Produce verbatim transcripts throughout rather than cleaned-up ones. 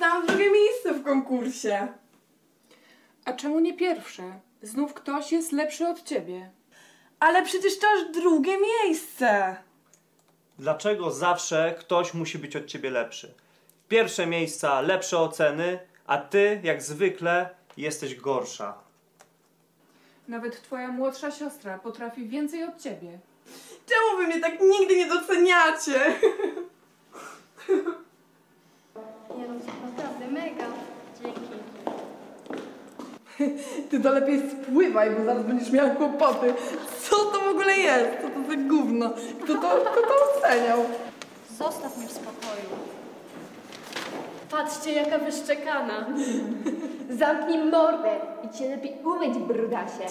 dostałam drugie miejsce w konkursie. A czemu nie pierwsze? Znów ktoś jest lepszy od ciebie. Ale przecież to aż drugie miejsce. Dlaczego zawsze ktoś musi być od ciebie lepszy? Pierwsze miejsca, lepsze oceny, a ty, jak zwykle, jesteś gorsza. Nawet twoja młodsza siostra potrafi więcej od ciebie. Czemu wy mnie tak nigdy nie doceniacie? Nie no, naprawdę mega. Dzięki. Ty to lepiej spływaj, bo zaraz będziesz miała kłopoty. Co to w ogóle jest? Co to za gówno? Kto to, kto to oceniał? Zostaw mnie w spokoju. Patrzcie, jaka wyszczekana. Zamknij mordę i cię lepiej umyć, brudasie.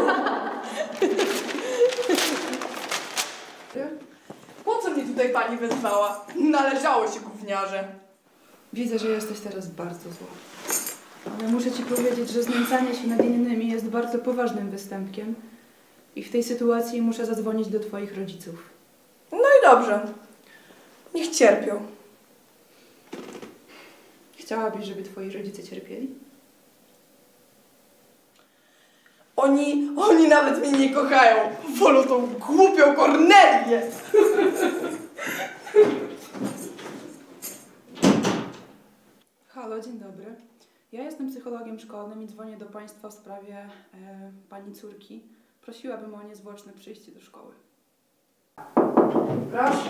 Po co mnie tutaj pani wezwała? Należało się, gówniarze. Widzę, że jesteś teraz bardzo zła. Ale muszę ci powiedzieć, że znęcanie się nad innymi jest bardzo poważnym występkiem i w tej sytuacji muszę zadzwonić do twoich rodziców. No i dobrze. Niech cierpią. Chciałabyś, żeby twoi rodzice cierpieli? Oni, oni nawet mnie nie kochają. Wolą tą głupią Kornelię. Halo, dzień dobry. Ja jestem psychologiem szkolnym i dzwonię do państwa w sprawie e, pani córki. Prosiłabym o niezwłoczne przyjście do szkoły. Proszę.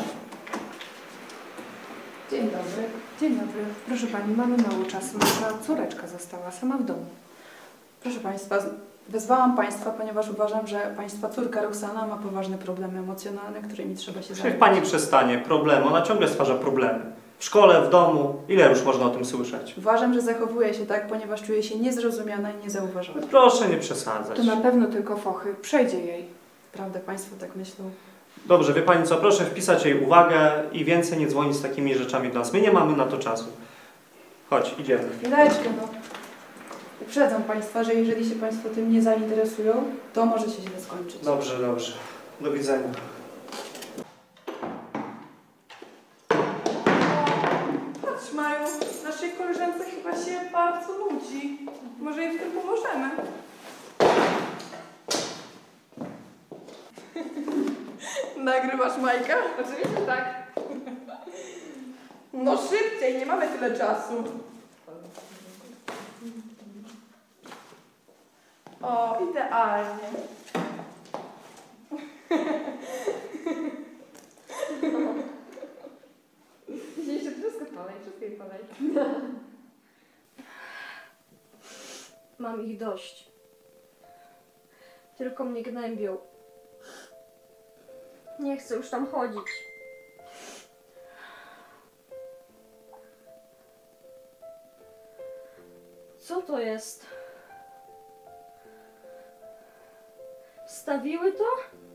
Dzień dobry. Dzień dobry. Proszę pani, mamy mało czasu. Nasza córeczka została sama w domu. Proszę państwa, wezwałam państwa, ponieważ uważam, że państwa córka Roxana ma poważne problemy emocjonalne, którymi trzeba się Niech zająć. pani przestanie. Problemy. Ona ciągle stwarza problemy. W szkole, w domu. Ile już można o tym słyszeć? Uważam, że zachowuje się tak, ponieważ czuje się niezrozumiana i niezauważona. Proszę nie przesadzać. To na pewno tylko fochy. Przejdzie jej. Prawda, państwo tak myślą? Dobrze, wie pani co? Proszę wpisać jej uwagę i więcej nie dzwonić z takimi rzeczami do nas. My nie mamy na to czasu. Chodź, idziemy. Chwileczkę, no. Uprzedzam państwa, że jeżeli się państwo tym nie zainteresują, to może się źle skończyć. Dobrze, dobrze. Do widzenia. Patrz, Maju, naszej koleżance chyba się bardzo nudzi. Może jej w tym pomożemy? Nagrywasz Majka? Oczywiście tak. No szybciej, nie mamy tyle czasu. O, idealnie. Dzisiaj wszystko palej, wszystko jej palej. Mam ich dość. Tylko mnie gnębią. Nie chcę już tam chodzić. Co to jest? Wstawiły to?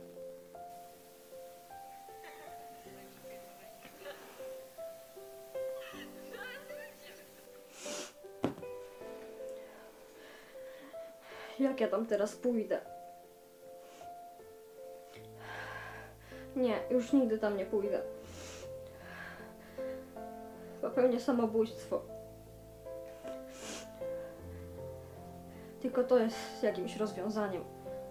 Jak ja tam teraz pójdę? Nie, już nigdy tam nie pójdę. Popełnię samobójstwo. Tylko to jest jakimś rozwiązaniem.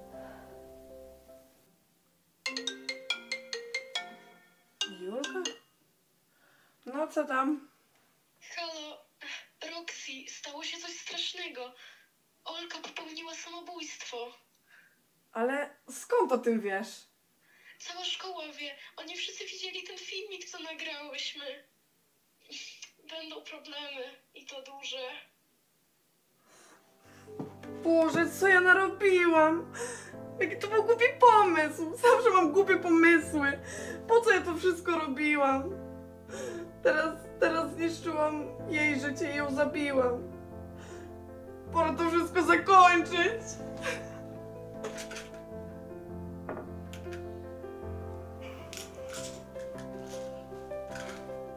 Julka? No co tam? Halo, Roxy, stało się coś strasznego. Olka popełniła samobójstwo. Ale skąd o tym wiesz? Cała szkoła wie. Oni wszyscy widzieli ten filmik, co nagrałyśmy. Będą problemy i to duże. Boże, co ja narobiłam? Jaki to był głupi pomysł. Zawsze mam głupie pomysły. Po co ja to wszystko robiłam? Teraz, teraz zniszczyłam jej życie i ją zabiłam. Pora to wszystko zakończyć.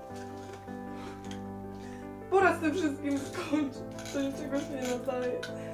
Pora z tym wszystkim skończyć. To niczego się nie nadaje.